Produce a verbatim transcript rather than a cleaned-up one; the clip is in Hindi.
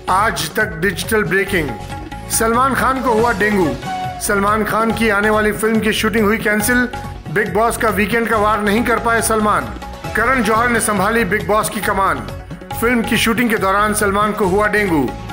आज तक डिजिटल ब्रेकिंग, सलमान खान को हुआ डेंगू। सलमान खान की आने वाली फिल्म की शूटिंग हुई कैंसिल। बिग बॉस का वीकेंड का वार नहीं कर पाए सलमान। करण जौहर ने संभाली बिग बॉस की कमान। फिल्म की शूटिंग के दौरान सलमान को हुआ डेंगू।